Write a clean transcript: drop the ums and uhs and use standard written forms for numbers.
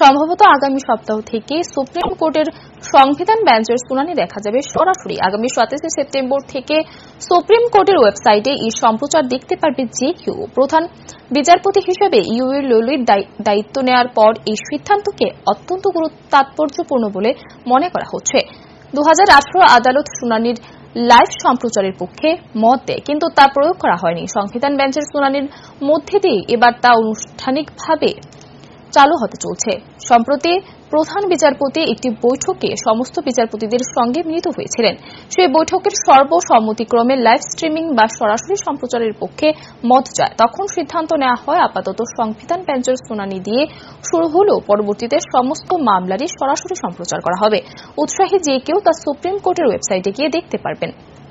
সম্ভবত আগামী সপ্তাহ থেকে সুপ্রিম কোর্টের সংবিধান বেঞ্চের শুনানি দেখা যাবে সরাসরি। আগামী 27 সেপ্টেম্বর থেকে সুপ্রিম কোর্টের ওয়েবসাইটে এই সম্প্রচার দেখতে পারবে যে কেউ। প্রধান বিচারপতি হিসেবে ইউইউ ললিত দায়িত্ব নেওয়ার পর এই সিদ্ধান্তকে অত্যন্ত তাৎপর্যপূর্ণ বলে মনে করা হচ্ছে। 2018 আদালত শুনানির লাইভ সম্প্রচারের পক্ষে মত দেয়, কিন্তু তা প্রয়োগ করা হয়নি। সংবিধান বেঞ্চের শুনানির মধ্যে দিয়ে এবার তা আনুষ্ঠানিকভাবে চালু হতে চলছে। সম্প্রতি প্রধান বিচারপতি একটি বৈঠকে সমস্ত বিচারপতিদের সঙ্গে মিলিত হয়েছিলেন। সেই বৈঠকের সর্বসম্মতিক্রমে লাইভ স্ট্রিমিং বা সরাসরি সম্প্রচারের পক্ষে মত যায়। তখন সিদ্ধান্ত নেওয়া হয় আপাতত সংবিধান বেঞ্চের শুনানি দিয়ে শুরু হলেও পরবর্তীতে সমস্ত মামলারই সরাসরি সম্প্রচার করা হবে। উৎসাহী যে কেউ তা সুপ্রিম কোর্টের ওয়েবসাইটে গিয়ে দেখতে পারবেন।